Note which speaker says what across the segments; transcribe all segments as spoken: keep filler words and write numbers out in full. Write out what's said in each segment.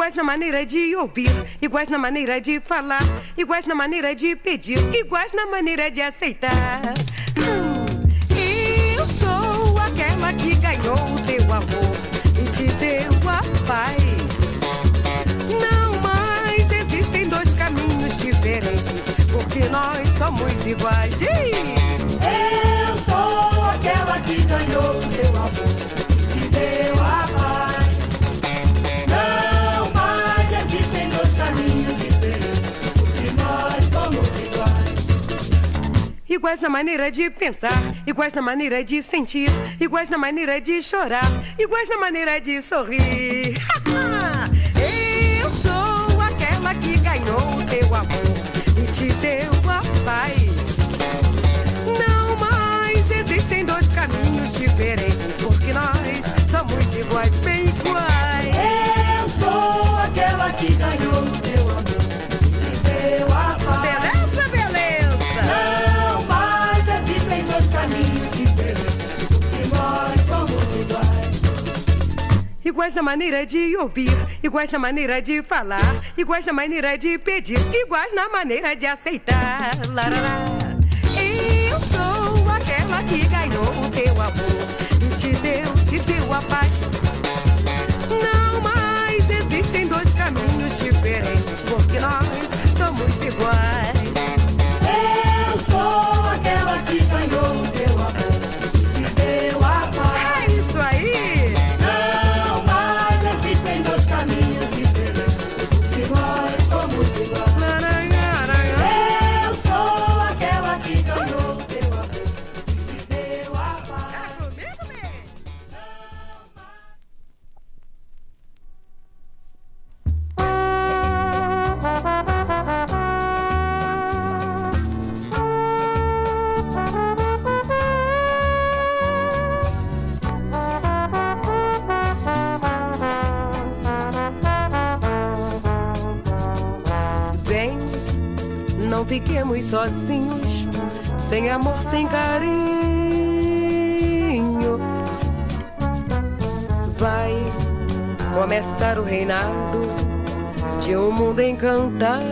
Speaker 1: iguais na maneira de ouvir, iguais na maneira de falar, iguais na maneira de pedir, iguais na maneira de aceitar. Hum, eu sou aquela que ganhou o teu amor e te deu a paz. Não mais existem dois caminhos diferentes, porque nós somos iguais.
Speaker 2: Eu sou aquela que ganhou o teu amor e te deu a paz. Não mais existem dois caminhos diferentes, porque nós somos iguais.
Speaker 1: Iguais na maneira de pensar, iguais na maneira de sentir, iguais na maneira de chorar, iguais na maneira de sorrir. Eu sou aquela que ganhou o teu amor e te deu a paz. Não mais existem dois caminhos diferentes, porque nós somos iguais, bem iguais.
Speaker 2: Eu sou aquela que ganhou o teu amor e te deu a paz.
Speaker 1: Beleza, beleza.
Speaker 2: Não mais existem dois caminhos diferentes, porque nós somos iguais.
Speaker 1: Iguais na maneira de ouvir, iguais na maneira de falar, iguais na maneira de pedir, iguais na maneira de aceitar. Larará. Eu sou aquela que ganhou o teu amor e te deu, te deu a paz. Não mais existem dois caminhos diferentes, porque nós somos iguais.
Speaker 2: Eu sou aquela que ganhou o teu amor e te deu a paz.
Speaker 1: É isso aí!
Speaker 2: Não mais existem dois caminhos diferentes, porque nós somos iguais.
Speaker 1: Larará.
Speaker 2: Eu sou aquela que ganhou o teu amor e te deu a paz.
Speaker 1: Tá comigo mesmo? Bem, não fiquemos sozinhos, sem amor, sem carinho. Vai começar o reinado de um mundo encantado.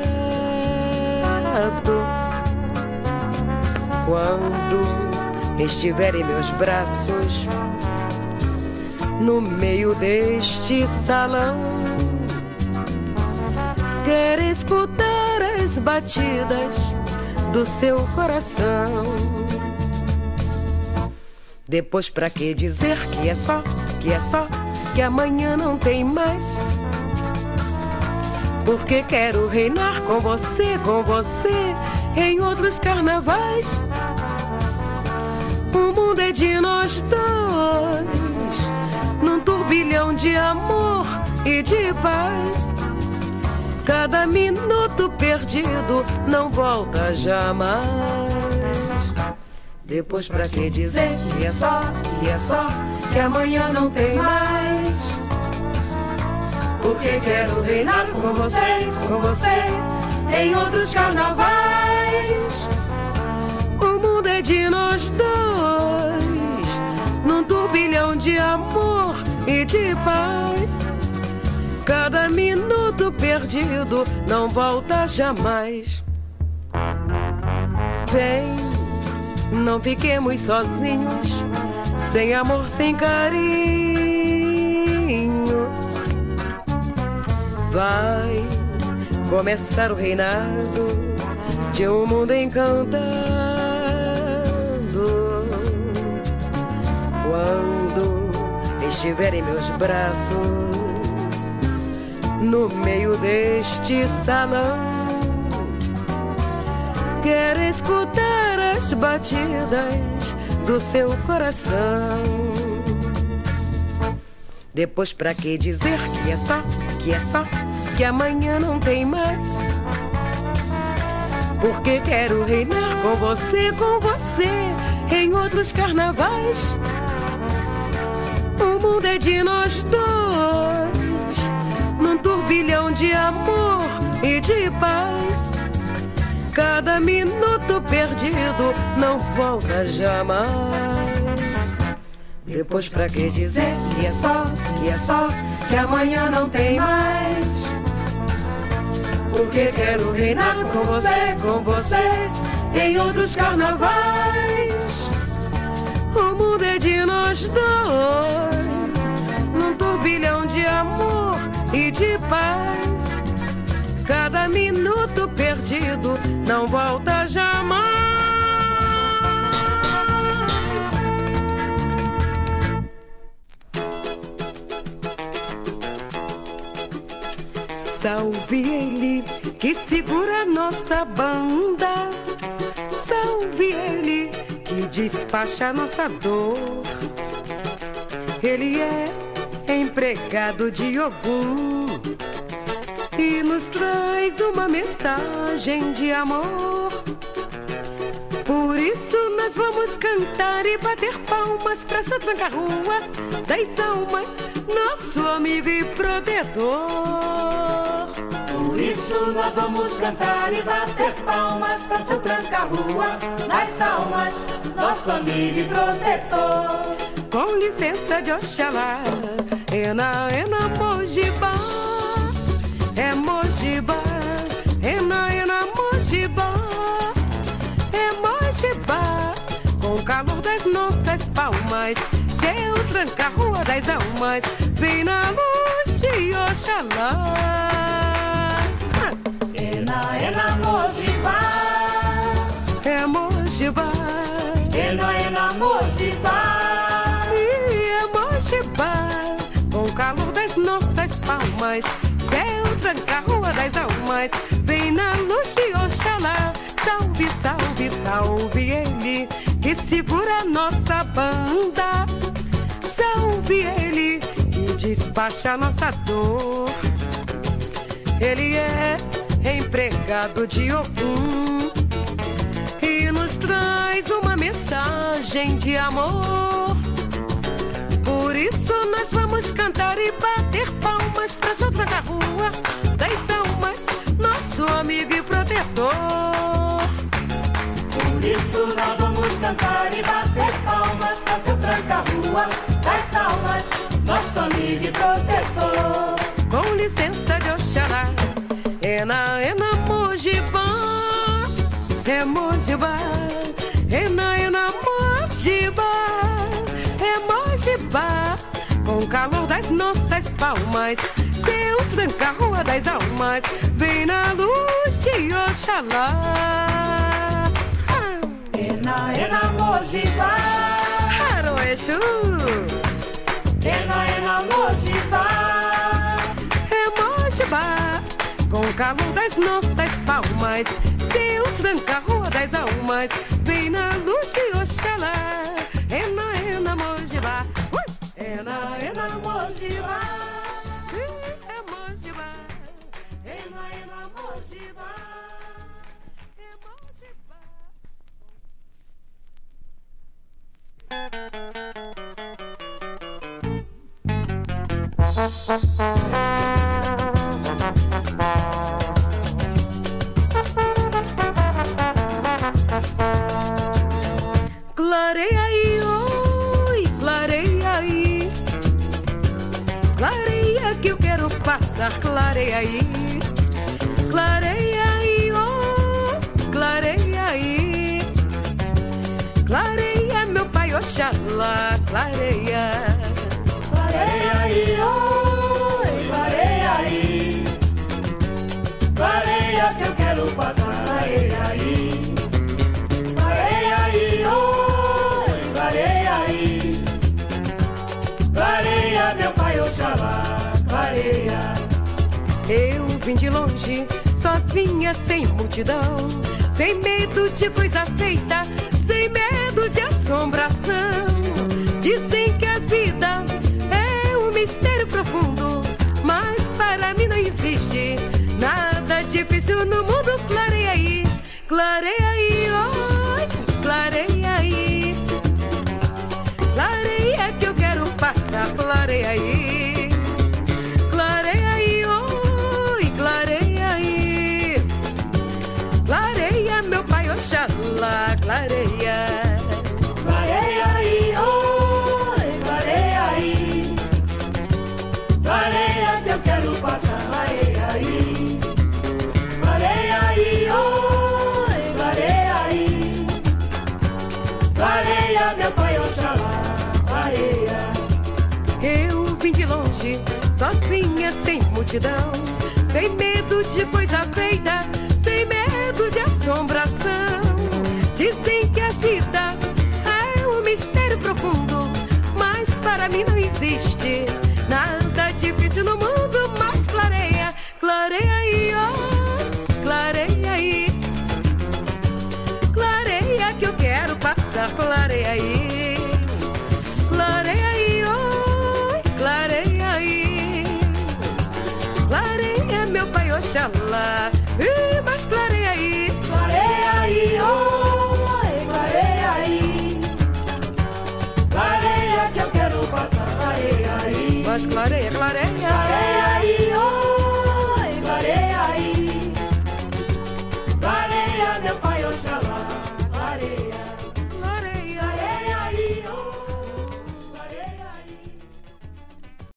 Speaker 1: Quando estiver em meus braços, no meio deste salão, quero escutar as batidas do seu coração. Depois pra que dizer que é só, que é só, que amanhã não tem mais? Porque quero reinar com você, com você, em outros carnavais. O mundo é de nós dois, num turbilhão de amor e de paz. Cada minuto perdido não volta jamais. Depois pra que dizer que é só, que é só, que amanhã não tem mais? Porque quero reinar com você, com você, em outros carnavais. O mundo é de nós dois, num turbilhão de amor e de paz. Cada minuto perdido não volta jamais. Bem, não fiquemos sozinhos, sem amor, sem carinho. Vai começar o reinado de um mundo encantado. Quando estiver em meus braços, no meio deste salão, quero escutar as batidas do seu coração. Depois pra que dizer que é só, que é só, que amanhã não tem mais? Porque quero reinar com você, com você, em outros carnavais. O mundo é de nós dois, num turbilhão de amor e de paz. Cada minuto perdido não volta jamais. Depois pra que dizer que é só, que é só, que amanhã não tem mais? porque quero reinar com você, com você, em outros carnavais. O mundo é de nós dois, num turbilhão de amor e de paz. Cada minuto perdido não volta jamais. Salve ele que segura nossa banda, salve ele que despacha nossa dor. Ele é empregado de Ogum e nos traz uma mensagem de amor. Por isso nós vamos cantar e bater palmas pra essa tranca-rua das almas, nosso amigo e protetor.
Speaker 2: Por isso nós vamos cantar e bater palmas pra essa tranca-rua das almas, nosso amigo e protetor.
Speaker 1: Com licença de Oxalá, ena, ena, Mojibá, é Mojibá, ena, ena, Mojibá, é Mojibá. Com o calor das nossas palmas, seu tranca-rua das almas, vem na luz de Oxalá.
Speaker 2: Ena, ena, Mojibá,
Speaker 1: é Mojibá,
Speaker 2: ena, ena, Mojibá.
Speaker 1: Com o calor das nossas palmas, céu tranca-rua das almas, vem na luz de Oxalá. Salve, salve, salve ele que segura nossa banda, salve ele que despacha nossa dor. Ele é empregado de Ogum e nos traz uma mensagem de amor. Por isso nós vamos cantar e bater palmas pra essa tranca-rua das almas, nosso amigo e protetor.
Speaker 2: Por isso nós vamos cantar e bater palmas pra essa tranca-rua das almas, nosso amigo e protetor.
Speaker 1: Com licença de Oxalá, ena, ena, Mojibá, é Mojibá, ena, ena, Mojibá, é Mojibá. Com o calor das nossas palmas, seu tranca-rua das almas, vem na luz de Oxalá.
Speaker 2: Ena, ena, Mojibá,
Speaker 1: Aroexu,
Speaker 2: ena, ena, Mojibá,
Speaker 1: é Mojibá. Com o calor das nossas palmas, seu tranca-rua das almas, vem na luz de Oxalá. Ena, ena, Mojibá, ena, ena, Mojibá, é Mojibá, ena, ena, Mojibá, é Mojibá. Clareia aí, oi, clareia aí, clareia que eu quero passar, clareia aí, clareia aí, oh, clareia aí, clareia meu pai Oxalá, clareia,
Speaker 2: clareia aí, oi, clareia aí, clareia que eu quero passar, clareia aí, clareia aí, oi, clareia aí, clareia meu pai Oxalá, clareia.
Speaker 1: Eu vim de longe, sozinha, sem multidão, sem medo de coisa feita, sem medo de assombração. Dizem que a vida é um mistério profundo, mas para mim não existe nada difícil no mundo. Clareia aí, clareia aí, oi, clareia aí, clareia que eu quero passar, clareia aí, clareia aí, oi, clareia aí, clareia meu pai Oxalá, clareia,
Speaker 2: clareia aí, oi, clareia aí, clareia que eu quero passar, clareia aí,
Speaker 1: multidão, sem medo de coisa feita, sem medo de assombração. Dizem que a vida é um mistério profundo, mas para mim não existe nada difícil no mundo. Mas clareia, clareia aí, oh, clareia aí, clareia que eu quero passar, clareia aí, clareia aí, oh, clareia aí, clareia meu pai Oxalá, e mais clareia.